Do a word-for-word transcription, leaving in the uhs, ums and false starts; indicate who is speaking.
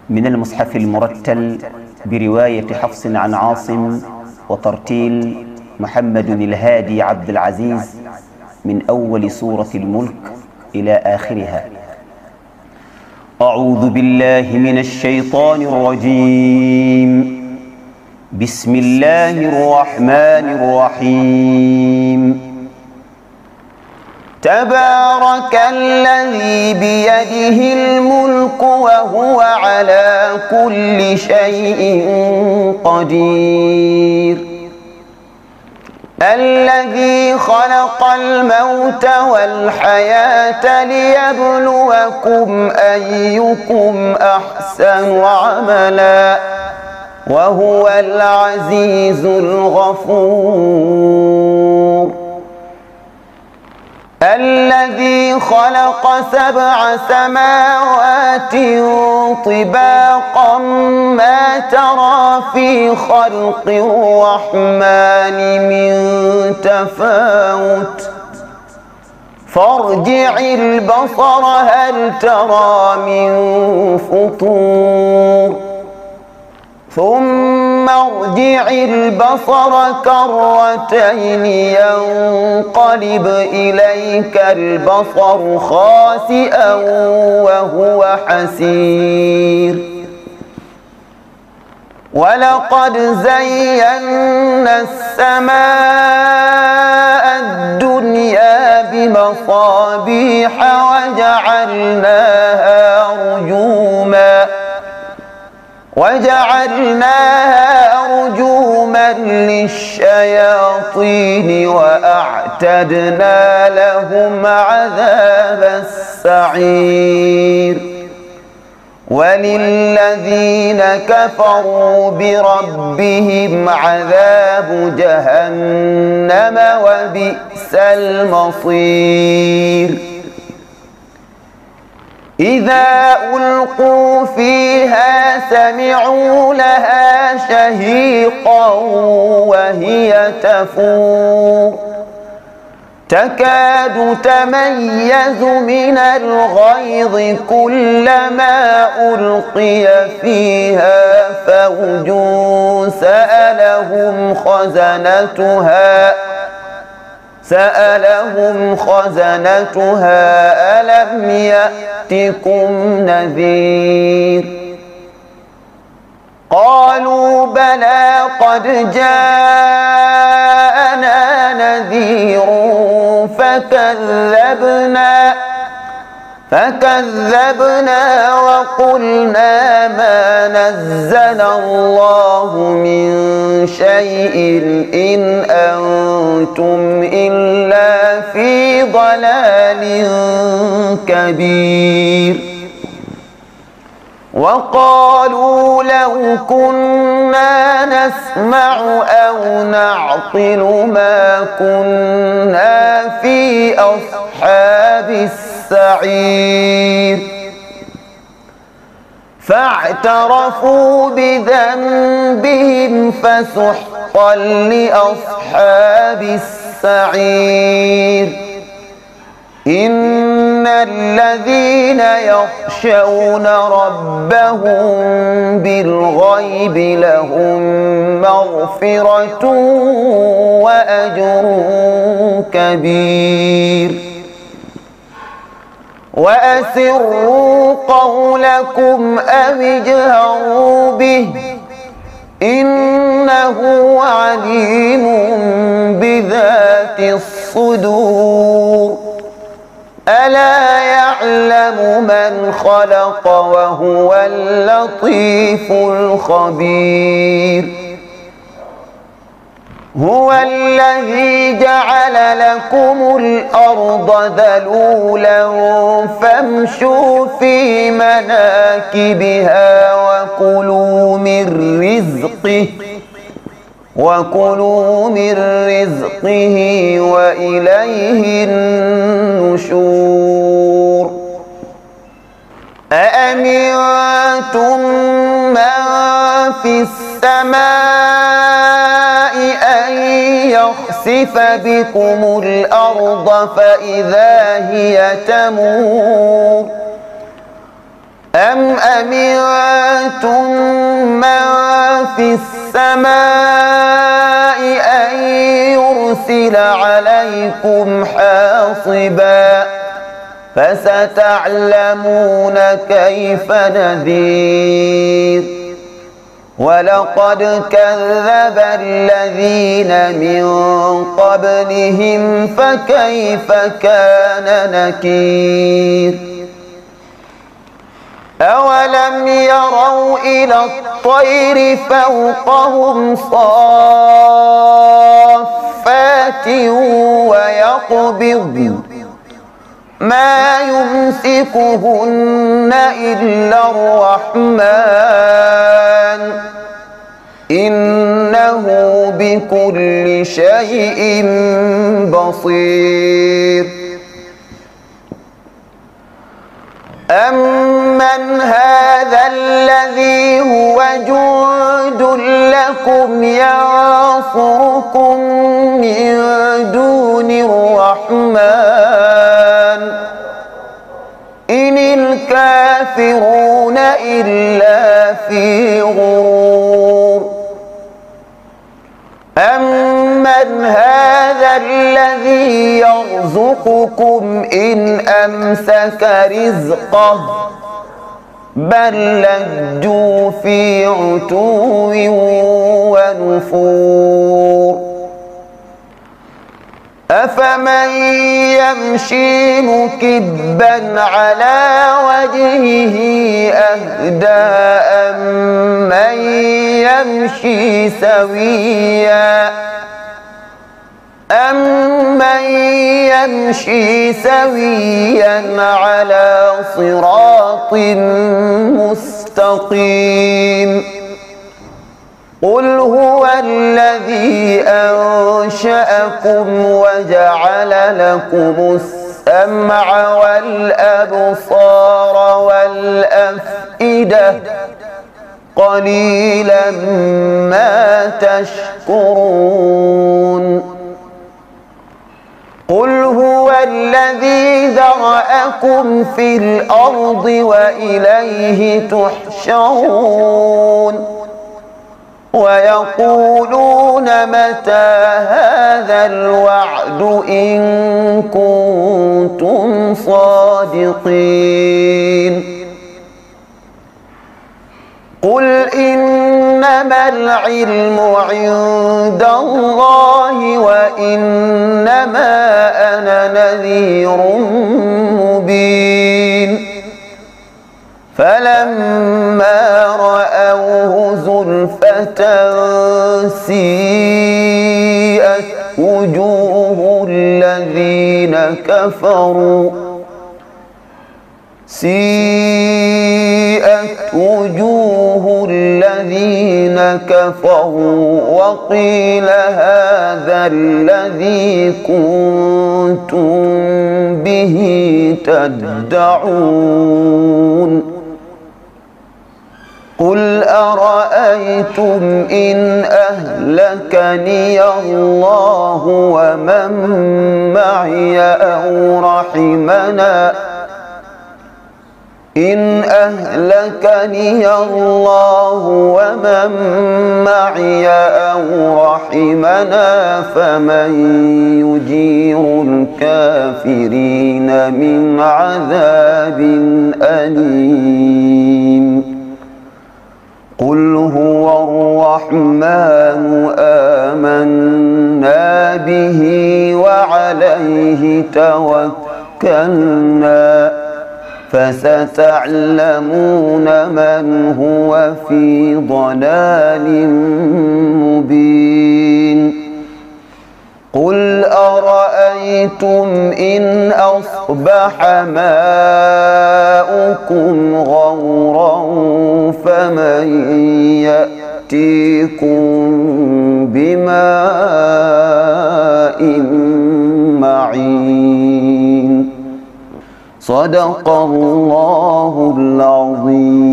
Speaker 1: من المصحف المرتل برواية حفص عن عاصم وترتيل محمد الهادي عبد العزيز من أول سورة الملك إلى آخرها. أعوذ بالله من الشيطان الرجيم. بسم الله الرحمن الرحيم. تبارك الذي بيده الملك وهو على كل شيء قدير. الذي خلق الموت والحياة ليبلوكم أيكم أحسن عملا وهو العزيز الغفور. الذي خلق سبع سماوات طباقا ما ترى في خلق الرحمن من تفاوت فارجع البصر هل ترى من فطور ثم ارجع البصر كرتين ينقلب إليك البصر خاسئا وهو حسير. ولقد زينا السماء الدنيا بمصابيح وجعلناها رجوما وجعلناها رجوما للشياطين وأعتدنا لهم عذاب السعير. وللذين كفروا بربهم عذاب جهنم وبئس المصير. إذا ألقوا فيها سمعوا لها شهيقا وهي تفور تكاد تميز من الغيظ كلما ألقي فيها فوج سألهم خزنتها سألهم خزنتها ألم يأتكم نذير. قالوا بلى قد جاءنا نذير فكذبنا فكذبنا وقلنا ما نزل الله من شيء إن أنتم إلا في ضلال كبير. وقالوا لو كنا نسمع أو نعقل ما كنا في أصحاب السعير. فاعترفوا بذنبهم فسحقا لأصحاب السعير. إن الذين يخشون ربهم بالغيب لهم مغفرة وأجر كبير. وأسروا قولكم أو اجهروا به إنه عليم بذات الصدور. ألا يعلم من خلق وهو اللطيف الخبير. هو الذي جعل لكم الأرض ذلولا فامشوا في مناكبها وكلوا من رزقه وكلوا من رزقه وإليه النشور. أأمنتم من في السماء أن يخسف بكم الأرض فإذا هي تمور أم أمنتم
Speaker 2: من في السماء أن يرسل عليكم حاصبا فستعلمون كيف نذير ولقد كذب الذين من قبلهم فكيف كان نكير أولم يروا إلى الطير فوقهم صافات ويقبض ما يمسكهن إلا الرحمن إنه بكل شيء بصير أمن هذا الذي هو جند لكم ينصركم من دون الرحمن إن الكافرون إلا في غرور أمن هذا الذي يرزقكم إن أمسك رزقه بل لجوا في عتو ونفور أفمن يمشي مكبا على وجهه أهدى أمن يمشي سويا أمن يمشي سويا على صراط مستقيم قل هو الذي أنشأكم وجعل لكم السمع والأبصار والأفئدة قليلا ما تشكرون قل هو الذي ذرأكم في الأرض وإليه تحشرون ويقولون متى هذا الوعد إن كنتم صادقين قل إنما العلم عند الله وإنما أنا نذير مبين فلما رأوه زلفة سيئت وجوه الذين كفروا سيئت وجوه الذين كفروا وقيل هذا الذي كنتم به تدعون قل أرأيتم إن أهلكني الله ومن معي أو رحمنا إن أهلكني الله ومن معي أو رحمنا فمن يجير الكافرين من عذاب أليم قل هو الرحمن آمنا به وعليه توكلنا فستعلمون من هو في ضلال مبين قل أرأيتم إن أصبح ماؤكم غورا فمن يأتيكم بماء معين صدق الله العظيم.